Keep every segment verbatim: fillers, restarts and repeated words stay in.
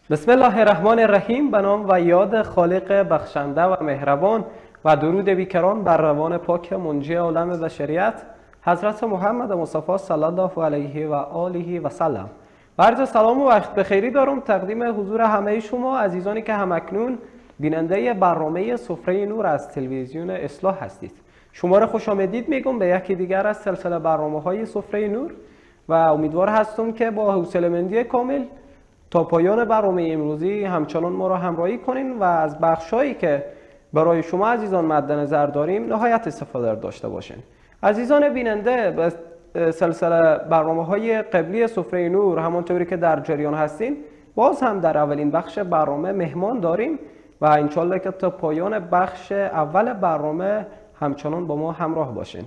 بسم الله الرحمن الرحیم. به نام و یاد خالق بخشنده و مهربان و درود بیکران بر روان پاک منجی عالم بشریت حضرت محمد مصطفی صلی الله علیه و آله و سلم. عرض سلام و وقت بخیری دارم تقدیم حضور همه شما عزیزانی که همکنون بیننده برنامه سفره نور از تلویزیون اصلاح هستید. شما را خوش آمدید میگم به یکی دیگر از سلسله برنامه‌های سفره نور و امیدوار هستم که با حوصله‌مندی کامل تا پایان برنامه امروزی همچنان ما را همراهی کنین و از بخشایی که برای شما عزیزان مد نظر داریم نهایت استفاده داشته باشین. عزیزان بیننده، به سلسله برنامه‌های قبلی سفره نور همانطوری که در جریان هستین باز هم در اولین بخش برنامه مهمان داریم و انشالله که تا پایان بخش اول برنامه همچنان با ما همراه باشین.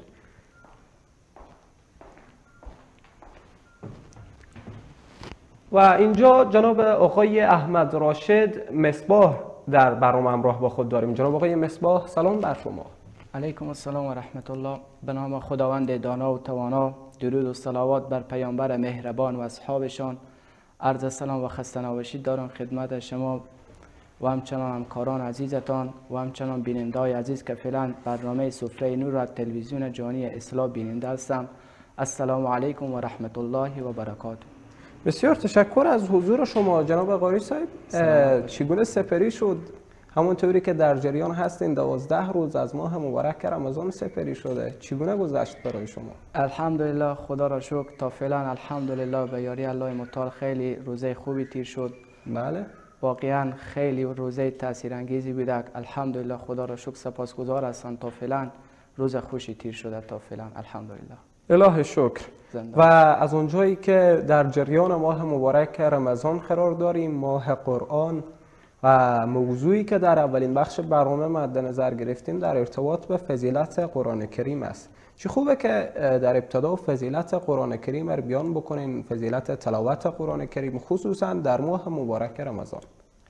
و اینجا جناب آقای احمد راشد مصباح در برنامه همراه با خود داریم. جناب آقای مصباح، سلام بر شما. علیکم السلام و رحمت الله. به نام خداوند دانا و توانا، درود و صلوات بر پیامبر مهربان و اصحابشان. عرض سلام و خسته نباشید دارم خدمت شما و همچنان همکاران عزیزتان و همچنان بیننده‌های عزیز که فعلا برنامه سفره نور از تلویزیون جهانی اصلاح بیننده هستم. السلام علیکم و رحمت الله و برکاته. بسیار تشکر از حضور شما جناب قاری صاحب. چگونه سپری شد؟ همونطوری که در جریان هستین دوازده روز از ماه مبارک رمضان سپری شده، چگونه گذشت برای شما؟ الحمدلله، خدا را شکر تا فعلا الحمدلله به یاری الله متعال خیلی روزه خوبی تیر شد. بله، واقعا خیلی روزه تاثیر انگیزی بوده. الحمدلله، خدا را شکر، سپاسگزار هستم تا فعلا روز خوشی تیر شده تا فعلا الحمدلله. اله شکر. زنده. و از اونجایی که در جریان ماه مبارک رمضان قرار داریم، ماه قرآن، و موضوعی که در اولین بخش برنامه مد نظر گرفتیم در ارتباط به فضیلت قرآن کریم است. چه خوبه که در ابتدا فضیلت قرآن کریم رو بیان بکنین، فضیلت تلاوت قرآن کریم خصوصا در ماه مبارک رمضان.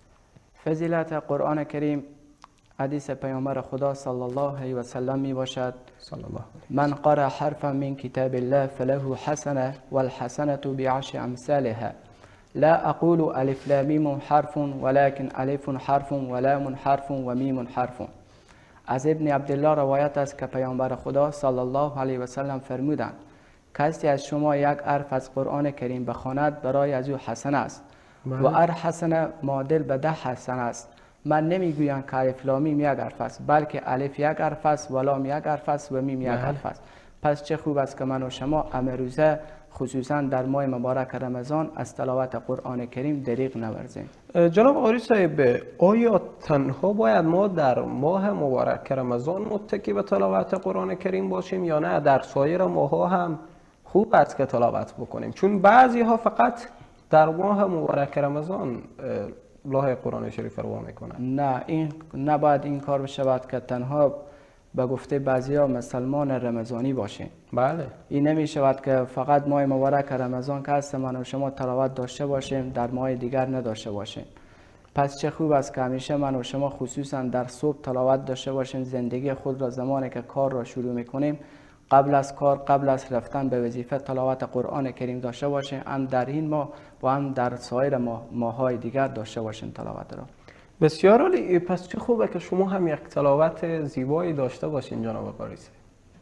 فضیلت قرآن کریم، حدیث پیامبر خدا صلی الله علیه و سلم می باشد: صلی الله من قرأ حرفا من کتاب الله فله حسنه والحسنه بعشر امثالها لا اقول الف لام میم حرف ولكن الف حرف ولام حرف و میم حرف. از ابن عبدالله روایت است که پیامبر خدا صلی الله علیه و سلم فرمودند: کسی از شما یک حرف از قرآن کریم بخواند برای از او حسنه است و هر حسنه معادل به ده حسنه است. من نمیگویم که الف لام میم یک حرف است، بلکه الف یک حرف است و لام یک حرف است و میم یک حرف است. پس چه خوب است که من و شما امروزه خصوصا در ماه مبارک رمضان از تلاوت قرآن کریم دریغ نورزیم. جناب قاری صاحب، آیا تنها باید ما در ماه مبارک رمضان متکی به تلاوت قرآن کریم باشیم یا نه در سایر ماه‌ها هم خوب است که تلاوت بکنیم؟ چون بعضی ها فقط در ماه مبارک رمضان لاه قرآن شریف رو وا میکنن. نه، این نباید این کار بشود که تنها به گفته بعضیا مسلمان رمضانی باشیم. بله، این نمی شود که فقط ماه مبارک رمضان که هست من و شما تلاوت داشته باشیم، در ماه دیگر نداشته باشیم. پس چه خوب است که همیشه من و شما خصوصا در صبح تلاوت داشته باشیم. زندگی خود را زمانی که کار را شروع میکنیم، قبل از کار، قبل از رفتن به وظیفه، تلاوت قرآن کریم داشته باشیم. هم در این ماه و هم در سایر ماه ماهای دیگر داشته باشیم تلاوت را. بسیار عالی. پس چه خوبه که شما هم یک تلاوت زیبایی داشته باشین جناب قاری صاحب.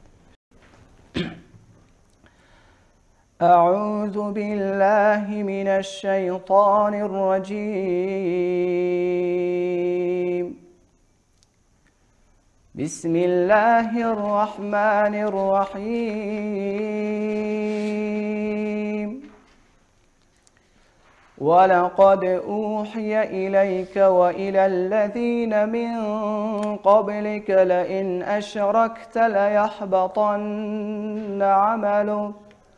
اعوذ بالله من الشیطان الرجیم. بسم الله الرحمن الرحیم. ولقد أوحي إليك وإلى الذين من قبلك لئن أشركت ليحبطن عملك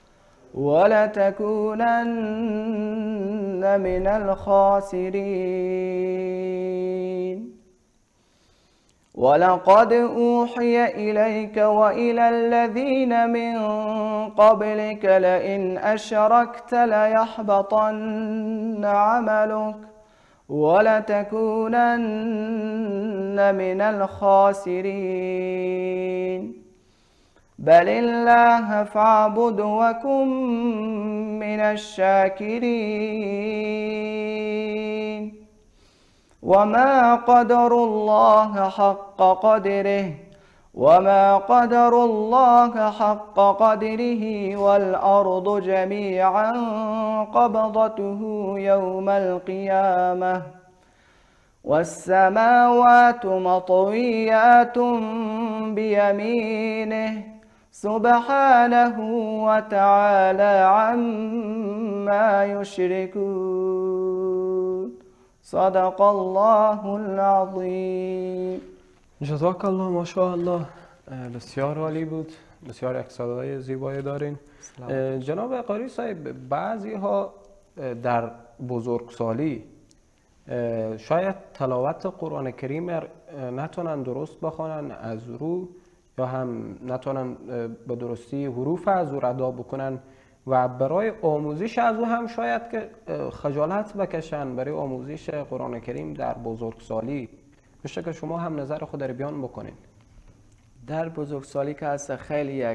ولتكونن من الخاسرين. ولقد أوحي إليك وإلى الذين من قبلك لئن أشركت ليحبطن عملك ولتكونن من الخاسرين. بل الله فاعبد وكن من الشاكرين وما قدر الله حق قدره وما قدر الله حق قدره والأرض جميعا قبضته يوم القيامة والسماوات مطويات بيمينه سبحانه وتعالى عما يشركون صدق الله العظیم. جزاک الله، ماشاءالله، بسیار عالی بود، بسیار اقتصادهای زیبایی دارین. جناب قاری صاحب، بعضی ها در بزرگسالی شاید تلاوت قرآن کریم نتونن درست بخونن از رو، یا هم نتونن به درستی حروف از رو ادا بکنن و برای آموزش از او هم شاید که خجالت بکشن برای آموزش قرآن کریم در بزرگسالی. میشه که شما هم نظر خود رو بیان بکنید. در بزرگسالی که هست خیلی یک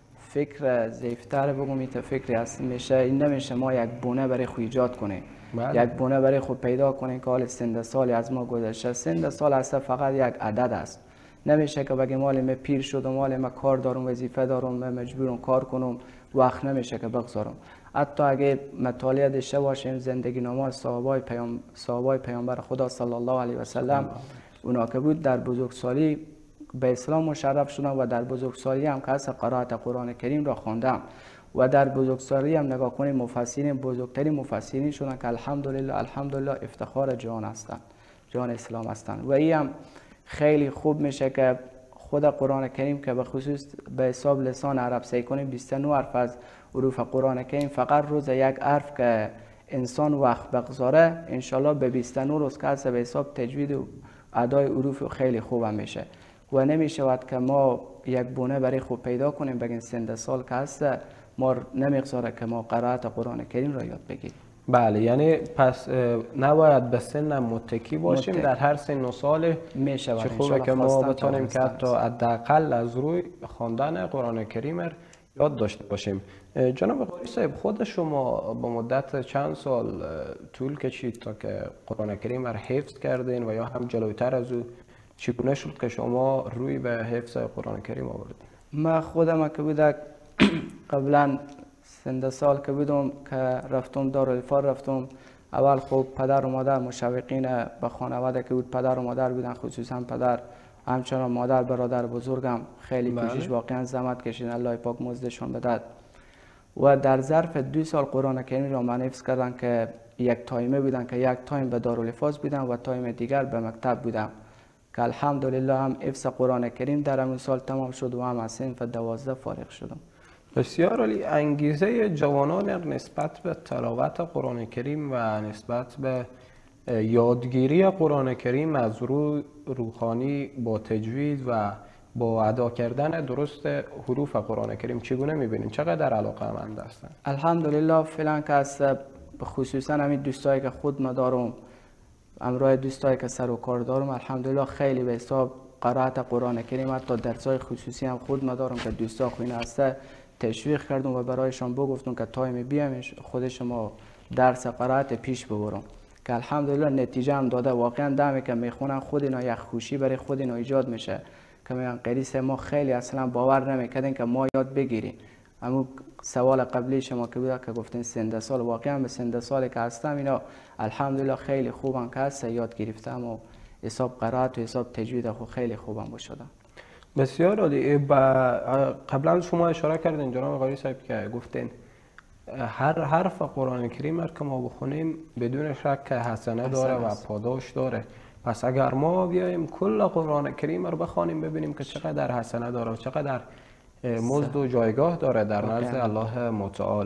فکر ضعیفتر بگم، این فکری هست میشه این نمیشه ما یک بونه برای خود ایجاد کنیم، یک بونه برای خود پیدا کنیم که حال سن سالی از ما گذشته. سن سال هست فقط یک عدد است. نمیشه که بگیم مال من پیر شدم، مال من کار دارم، وظیفه دارم، من مجبورم کار کنم، وقت نمیشه که بگذارم. حتی اگه مطالعه داشته باشیم زندگی نامه صحابای پیام صحابای پیامبر خدا صلی الله علیه و سلم، اونا که بود در بزرگسالی به اسلام مشرف شدن و در بزرگسالی هم که قرائت قرآن کریم را خواندم و در بزرگسالی هم نگاه کنیم مفسرین بزرگترین مفسرین شدن که الحمدلله الحمدلله افتخار جهان هستند، جهان اسلام هستند. و این هم خیلی خوب میشه که خود قرآن کریم که به خصوص به حساب لسان عرب سعی کنیم بیست و نه حرف از حروف قرآن کریم فقط روز یک حرف که انسان وقت بگذاره انشالله به بیست و نه روز که به حساب تجوید و ادای حروف خیلی خوب هم میشه. و نمیشود که ما یک بونه برای خوب پیدا کنیم بگیم سن سال که هست ما نمیگذاره که ما قرائت قرآن کریم را یاد بگیریم. بله، یعنی پس نباید به سن متکی باشیم متک. در هر سن و سال میشه چه خوبه که ما بتونیم که حتی حداقل از روی خواندن قرآن کریم یاد داشته باشیم. جناب قاری صاحب، خود شما با مدت چند سال طول کشید تا که قرآن کریم را حفظ کردین و یا هم جلوتر از او چگونه شد که شما روی به حفظ قرآن کریم آوردین؟ من خودم که بودم قبلا سن سال که بودم که رفتم دارالفار رفتم، اول خوب پدر و مادر مشوقین به خانواده که بود، پدر و مادر بودن، خصوصا پدر، همچنان مادر برادر بزرگم خیلی کوشش واقعا زحمت کشیدن، الله پاک مزدشون بدهد. و در ظرف دو سال قرآن کریم را من حفظ کردن که یک تایمه بودن که یک تایم به دارالفاز بودم و تایم دیگر به مکتب بودم که الحمدلله هم حفظ قرآن کریم در همون سال تمام شد و هم از صنف دوازده فارغ شدم. بسیار عالی. انگیزه جوانان نسبت به تلاوت قرآن کریم و نسبت به یادگیری قرآن کریم از روی روحانی با تجوید و با ادا کردن درست حروف قرآن کریم چگونه می‌بینید؟ چقدر علاقه‌مند هستند؟ الحمدلله فعلا که از خصوصا همین دوستایی که خود مدارم، امروز دوستایی که سر و کار دارم، الحمدلله خیلی به حساب قرائت قرآن کریم حتی درسای خصوصی هم خود مدارم که دوستا خوینه هسته تشویق کردم و برایشان بگفتم که تایم بیام خود شما درس قرائت پیش ببرم که الحمدلله نتیجه هم داده. واقعا دمی که میخونن خود اینا یک خوشی برای خود اینا ایجاد میشه که میگن قریص ما خیلی اصلا باور نمیکردین که ما یاد بگیریم. اما سوال قبلی شما که بود که گفتین سن سال، واقعا به سن سالی که هستم اینا الحمدلله خیلی خوبم که هست یاد گرفتم و حساب قرائت و حساب تجوید خود خیلی خوبم شدم. بسیار عالی. قبلا شما اشاره کردین جناب قاری صاحب که گفتین هر حرف قرآن کریم که ما بخونیم بدون شک حسنه داره و پاداش داره. پس اگر ما بیایم کل قرآن کریم رو بخوانیم ببینیم که چقدر حسنه داره و چقدر مزد و جایگاه داره در نزد الله متعال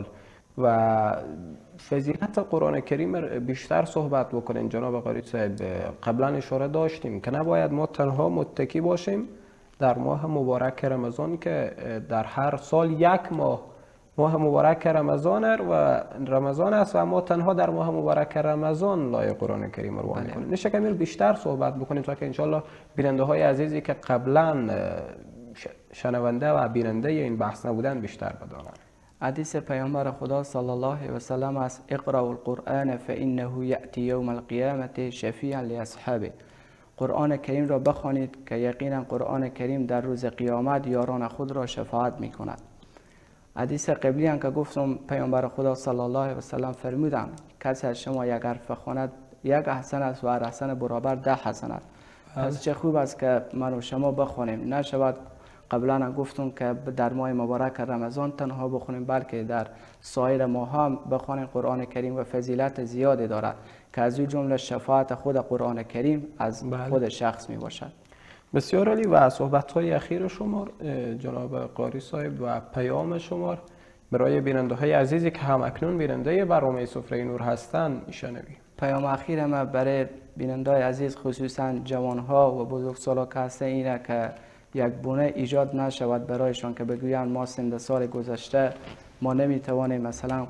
و فضیلت قرآن کریم بیشتر صحبت بکنین جناب قاری صاحب. قبلا اشاره داشتیم که نباید ما تنها متکی باشیم در ماه مبارک رمضان که در هر سال یک ماه ماه مبارک رمضان و رمضان است و ما تنها در ماه مبارک رمضان لایق قرآن کریم رو می‌خونیم. نشه کمی بیشتر صحبت بکنیم تا که انشالله بیننده های عزیزی که قبلا شنونده و بیننده این بحث نبودن بیشتر بدانند. حدیث پیامبر خدا صلی الله علیه و سلم است: اقرأوا القرآن فانه یأتی یوم القیامة شفیعا لاصحابه. قرآن کریم را بخوانید که یقینا قرآن کریم در روز قیامت یاران خود را شفاعت می کند. حدیث قبلی هم که گفتم پیامبر خدا صلی الله علیه و سلم فرمودند کسی از شما یک حرف خواند یک حسن است و هر حسن برابر ده حسن است. پس چه خوب است که من و شما بخوانیم. نشود قبلا هم گفتم که در ماه مبارک رمضان تنها بخونیم بلکه در سایر ماه هم بخوانیم. قرآن کریم و فضیلت زیادی دارد که از این جمله شفاعت خود قرآن کریم از بله. خود شخص می باشد. بسیار عالی. و صحبت‌های اخیر شما جناب قاری صاحب و پیام شما برای بیننده های عزیزی که هم اکنون بیننده برنامه سفره نور هستند میشنویم. پیام اخیر ما برای بیننده های عزیز خصوصا جوانها و بزرگسالا که هستند اینه که یک بونه ایجاد نشود برایشان که بگویند ما سند سال گذشته ما نمیتوانیم مثلا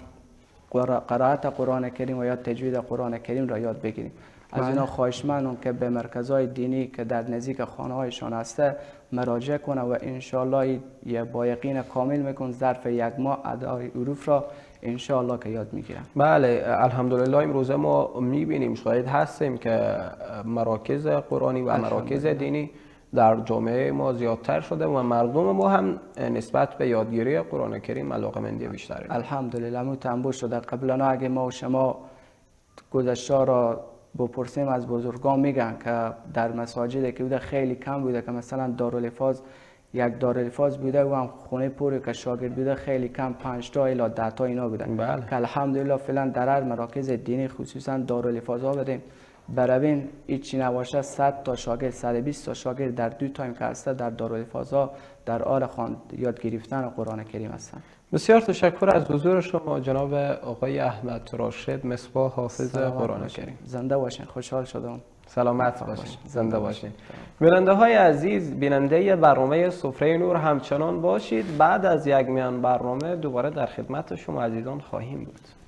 قرائت قرآن کریم و یا تجوید قرآن کریم را یاد بگیریم. از اینا خواهشمندم که به مرکزهای دینی که در نزدیک خانه هایشان هسته مراجعه کنه و انشاءالله با یقین کامل میکن ظرف یک ماه ادای حروف را انشاءالله که یاد میگیرن. بله الحمدلله امروزه ما میبینیم شاهد هستیم که مراکز قرآنی و مراکز دینی در جامعه ما زیادتر شده و مردم ما هم نسبت به یادگیری قرآن کریم علاقه‌مندی بیشتری. الحمدلله متنبو شده. قبلا اگه ما و شما گذشته را بپرسیم از بزرگان میگن که در مساجد که بوده خیلی کم بوده که مثلا دارالحفاظ یک دارالحفاظ بوده و هم خونه پوری که شاگرد بوده خیلی کم پنج تا الی ده تا اینا بودن. بله. که الحمدلله فعلا در هر مراکز دینی خصوصا دارالحفاظ ها بدیم برویم هیچی نباشه صد تا شاگرد صد و بیست تا شاگرد در دو تایم که هسته در دارالحفاظ ها در حال خواند یاد گرفتن قرآن کریم هستند. بسیار تشکر از حضور شما جناب آقای احمد راشد مصباح حافظ قرآن کریم. زنده باشین. خوشحال شدم. سلامت باشین. زنده باشین. بیننده های عزیز بیننده برنامه سفره نور همچنان باشید. بعد از یک میان برنامه دوباره در خدمت شما عزیزان خواهیم بود.